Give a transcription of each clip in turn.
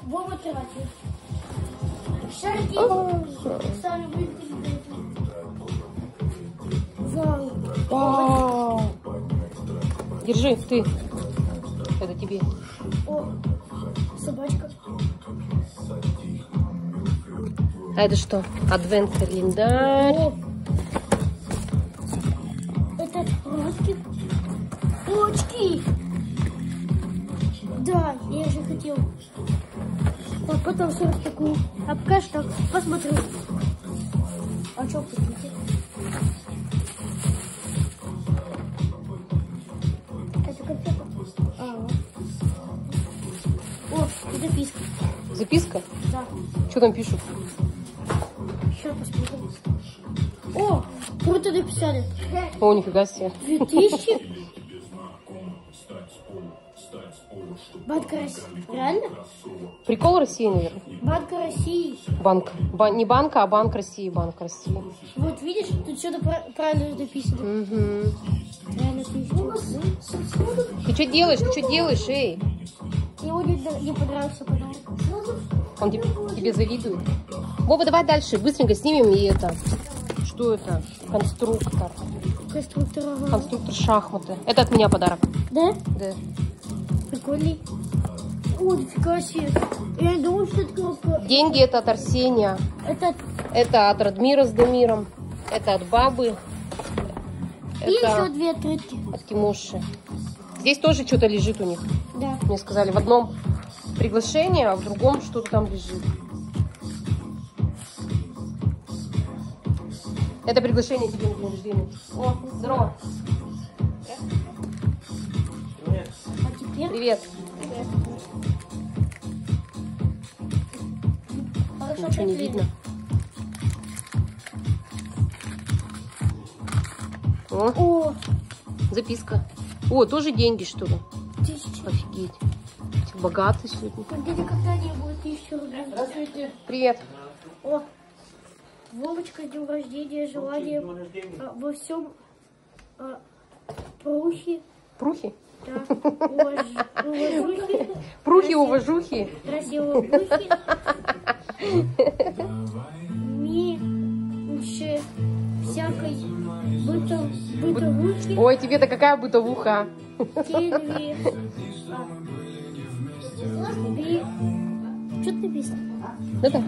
Вова тратит. Шарики. Сами выиграли. Вау. Держи, ты. Это тебе. О, собачка. А это что? Адвент-календарь. О, это русские очки. Да, я же хотел. А потом 40 такую. А пока что посмотрю. А что посмотреть? Это конфета. О, и записка. Записка? Да. Что там пишут? Еще посмотрим. О, круто написали. О, нифига себе. 2000. Банк России. Реально? Прикол России, наверное. Банк России. Банк. Не банка, а Банк России. Банк России. Вот видишь, тут что-то правильно написано. Угу. Реально написано. Ты что делаешь? Ты что делаешь, эй? Ему не понравился подарок. Он тебе завидует. Вова, давай дальше. Быстренько снимем и это. Что это? Конструктор. Конструктор. Ага. Конструктор шахматы. Это от меня подарок. Да? Да. Прикольный. О, нифига себе. Я не думала, что это коробка. Деньги это от Арсения. Это от Радмира с Дамиром. Это от бабы. И Это еще 2 открытки. от Тимоши. Здесь тоже что-то лежит у них. Да. Мне сказали, в одном приглашение, а в другом что-то там лежит. Это приглашение тебе на день рождения. О, здорово. А теперь? Привет. Хорошо, Ничего не прикрыли. видно. О, О, записка. О, тоже деньги, что ли? 1000. Офигеть. Ты богатый сегодня. Где никогда не было 1000 рублей. Здравствуйте. Привет. О, Вовочка, с днем рождения, желание во всем прухи. Прухи? Да, уважухи. Прухи, уважухи. Красивые прухи. Меньше всякой бытовухи. Ой, тебе-то какая бытовуха. Что ты написано? Ну-ка.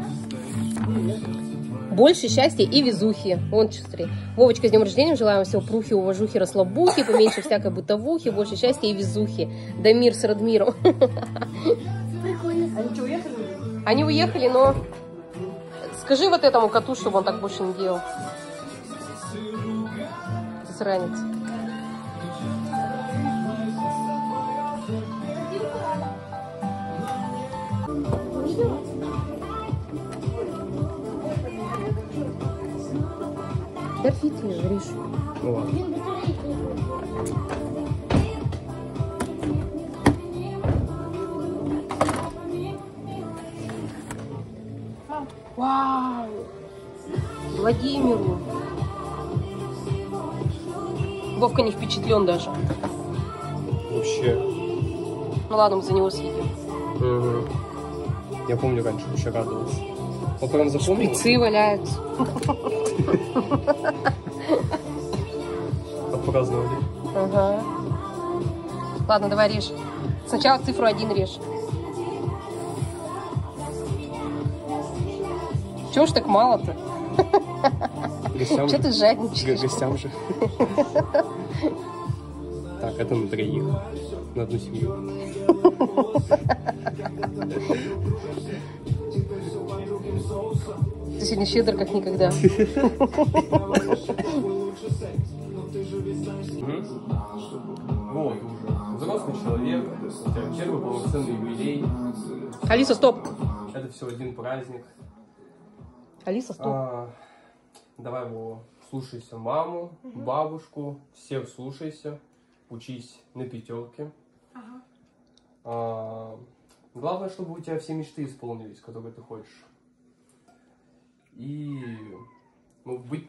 Больше счастья и везухи. Вон, что, смотри. Вовочка, с днем рождения. Желаем всего прухи, уважухи, расслабухи, поменьше всякой бытовухи, больше счастья и везухи. Дамир с Радмиром. Прикольно. Они что, уехали? Они уехали, но... Скажи вот этому коту, чтобы он так больше не делал. Засранец. Горфите, говоришь. Ну ладно. Вау! Владимиру. Вовка не впечатлен даже. Вообще. Ну ладно, мы за него съедем. Угу. Я помню, раньше вообще радовался. Он прям запомнил. Шприцы валяются. Отпраздновали. Ага. Ладно, давай режь. Сначала цифру 1 режь. Чего ж так мало-то? Гостям Че ты жадничаешь? Гостям же. Так, это на 3. На одну семью. Ты сегодня щедр как никогда. Вот, взрослый человек, у тебя первый полноценный юбилей. Алиса, стоп. Это все один праздник. Алиса, стоп. Давай, Вова, слушайся маму, бабушку, всех слушайся, учись на 5. Главное, чтобы у тебя все мечты исполнились, которые ты хочешь. И ну, будь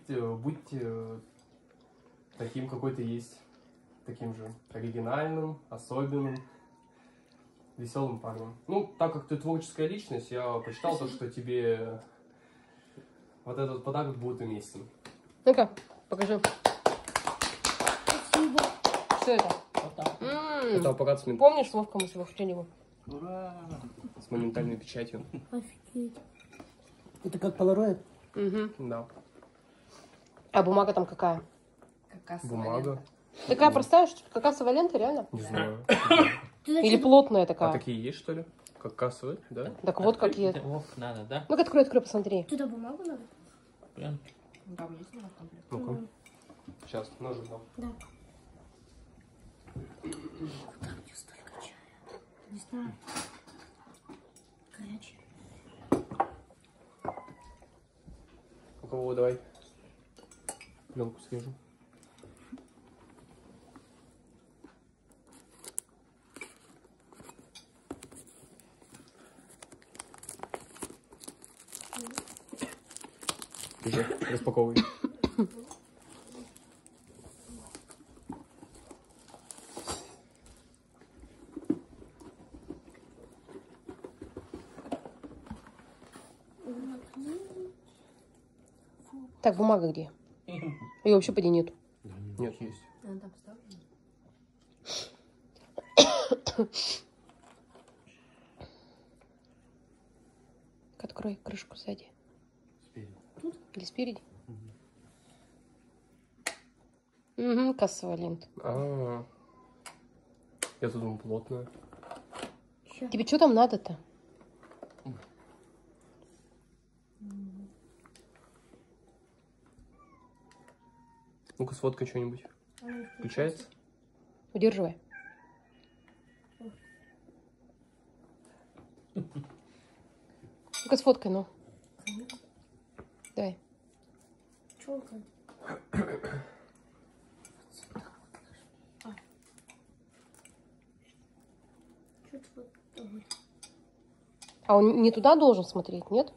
таким, какой ты есть, таким же оригинальным, особенным. веселым парнем. Ну, так как ты творческая личность, я посчитал то, что тебе вот этот подарок будет уместен. Ну-ка, покажи. Спасибо. Что это? Это аппарат с, Помнишь, Вовка, мы с его его? с моментальной печатью. Офигеть. Это как полароид? Угу. Да. А бумага там какая? Бумага. Такая простая, что как кассовая лента, реально? Не знаю. Или плотная А такая? такие есть, что ли? Как кассовые, да? Так вот какие. Вов, надо, да? Ну-ка, открой, посмотри. Туда бумагу надо? Прям. Ну-ка. Сейчас, ножик дам. Да. Куда мне столько чая? Не знаю. Горячий. У кого давай? Пленку срежу. Уже распаковывай. Так, бумага где? Ее вообще поди нету. Нет, есть. Открой крышку сзади. Спереди. Или спереди? Угу, кассовая лента. А, я тут думал, плотная. Тебе что там надо-то? Ну-ка, сфоткай что-нибудь. Включается? Удерживай. Ну-ка, сфоткай, ну. Давай. Челка. Чуть вот так. А он не туда должен смотреть, нет?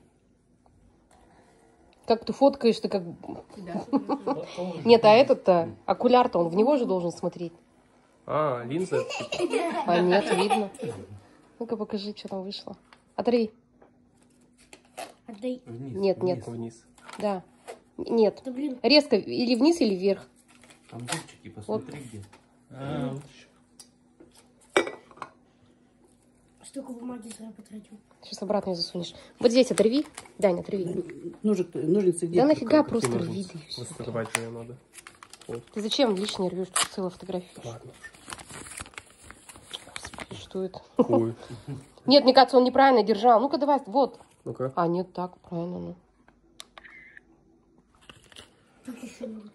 Как ты фоткаешь, ты как... Нет, а этот-то, окуляр-то, он в него же должен смотреть. А, линза. А нет, видно. Ну-ка, покажи, что там вышло. Отрей. Отдай. Вниз. Нет, нет. Вниз. Да. Нет. Да блин. Резко или вниз, или вверх. Там зубчики, посмотри где. А, вот еще. Столько бумаги зря потратил. Сейчас обратно ее засунешь. Вот здесь оторви. Даня, оторви. Ножницы где? Да нафига просто Какие рви. ножницы? Да и всё. Раскрывать же ее надо. Ты зачем лишнее рвешь? Тут целая фотография. Ладно. Господи, что это? Хуй. Нет, мне кажется, он неправильно держал. Ну-ка, давай, вот. Ну-ка. А, нет, так, правильно. Ну. Так еще надо.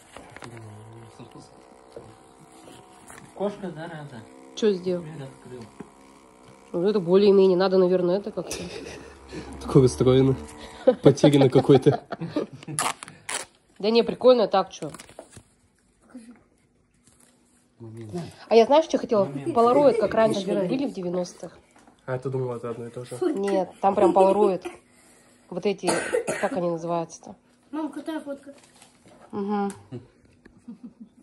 Кошка, зараза. Что сделал? Дверь открыл. Ну, это более-менее. Надо, наверное, это как-то. Такое расстроено. Потеряно какой-то. Да не, прикольно, так что. Момент. А я знаешь, что хотела? Полароид, как раньше были в 90-х. А ты думала, это одно и то же? Нет, там прям полароид. Вот эти, как они называются-то? Мам, какая фотка? Угу.